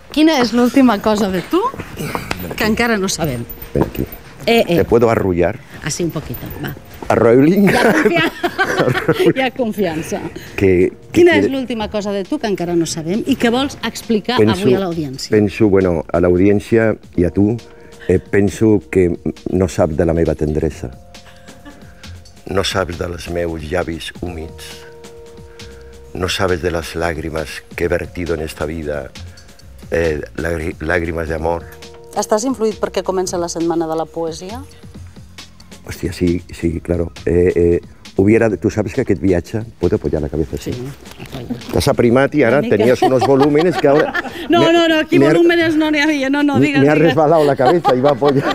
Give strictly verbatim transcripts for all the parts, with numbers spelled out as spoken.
Quina és l'última cosa de tu que encara no sabem? Ven aquí. Eh, eh. ¿Te puedo arrullar? Así un poquito, va. Arrolling. Hi ha, confiança. Hi ha confiança. Que, que Quina és quiere... l'última cosa de tu que encara no sabem i que vols explicar penso, avui a l'audiència? Penso, bueno, a l'audiència i a tu, eh, penso que no saps de la meva tendresa. No saps dels meus llavis húmids. No sabes de las lágrimas que he vertido en esta vida, eh, lágrimas de amor. Estàs influït perquè comença la setmana de la poesia? Hostia, sí, sí, claro. Eh, eh, hubiera, tú sabes que aquest viatge... ¿Puedo apoyar la cabeza así? Sí. T'has aprimat i ara tenías unos volúmenes que ahora... No, no, no, aquí volúmenes no n'hi havia, no, no, digues, Me ha digues. resbalado la cabeza y va a apoyar.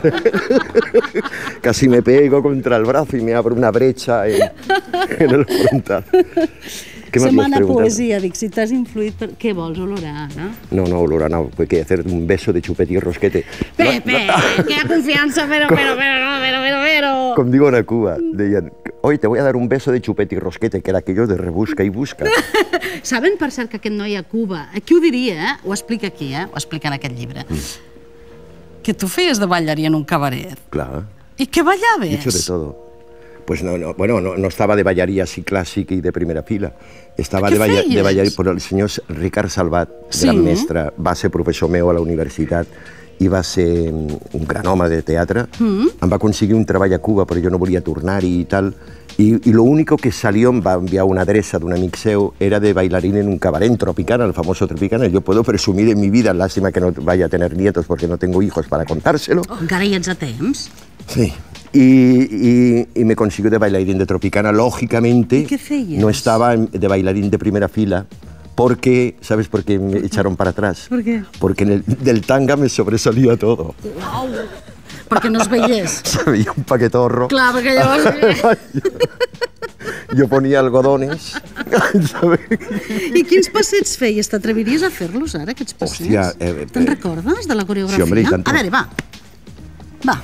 Casi me pego contra el brazo y me abre una brecha en, en el frontal. ¿Qué me Setmana habías preguntado? poesia, dic, si t'has influït per... Què vols, olorar, no? No, no, olorar no, porque hacer un beso de chupete y rosquete. Pepe, no, que hi ha confiança, però, però, però, però, però, però... Com diuen a Cuba, deien, hoy te voy a dar un beso de chupete y rosquete, que era aquello de rebusca y busca. Saben, per cert, que aquest noi a Cuba, qui ho diria, eh? Ho explica aquí, eh? Ho explica en aquest llibre. Mm. Que tu feies de ballarí en un cabaret. Claro. I que ballaves? He hecho de todo. Pues no, no, bueno, no, no estaba de ballarí así clásica y de primera fila. Estava de, balla, de ballarí per el senyor Ricard Salvat, sí. gran mestre, va ser professor meu a la universitat i va ser un gran home de teatre. Mm. Em va aconseguir un treball a Cuba, però jo no volia tornar-hi i tal. Y, y lo único que salió, em va enviar una adreça d'un amic seu, era de bailarín en un cabaret en Tropicana, el famoso Tropicana. Yo puedo presumir en mi vida, lástima que no vaya a tener nietos porque no tengo hijos para contárselo. Oh, encara hi ets a temps? Sí. Y, y, y me consiguió de bailarín de Tropicana. Lógicamente, no estaba de bailarín de primera fila, porque, ¿sabes por qué me echaron para atrás? ¿Por qué? Porque en el, del tanga me sobresalía todo. Wow. Perquè no es veiés. Se veía un paquetorro. Clar, perquè llavors... Jo ponia algodones, ¿sabes? I quins passets feies? T'atreviries a fer-los ara, aquests passets? Hòstia, eh, Te'n eh, recordes de la coreografia? Sí, hombre, y tanto. A veure, va. Va.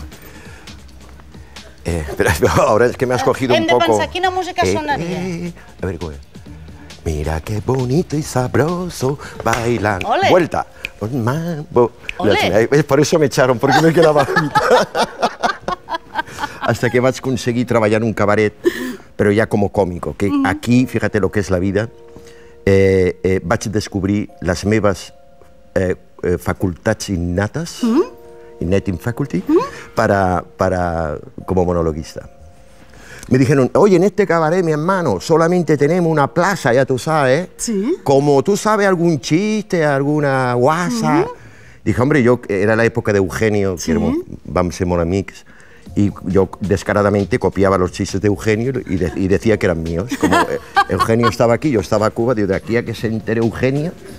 Eh, pero ahora es que me has cogido Hem un de poco... pensar quina música Eh, sonaria. eh, a ver, ¿cómo es? Mira qué bonito y sabroso bailan. Ole. Vuelta. Un mambo. Ole. Eh, Por eso me echaron, porque me quedaba a mitad. Hasta que vaig conseguir treballar en un cabaret, pero ya como cómico, que mm. aquí, fíjate lo que es la vida, eh, eh, vaig descobrir les meves eh, eh, facultats innates, mm. innate faculty, mm. para, para, como monologuista. Me dijeron, oye, en este cabaret, mi hermano, solamente tenemos una plaza, ya tú sabes. Sí. Como tú sabes algún chiste, alguna guasa. Mm. Dije, hombre, yo, era la época de Eugenio, sí. que éramos, vam ser molt amics, y yo descaradamente copiaba los chistes de Eugenio y, de, y decía que eran míos. Como eh, Eugenio estaba aquí, yo estaba a Cuba, digo, de aquí a que se entere Eugenio,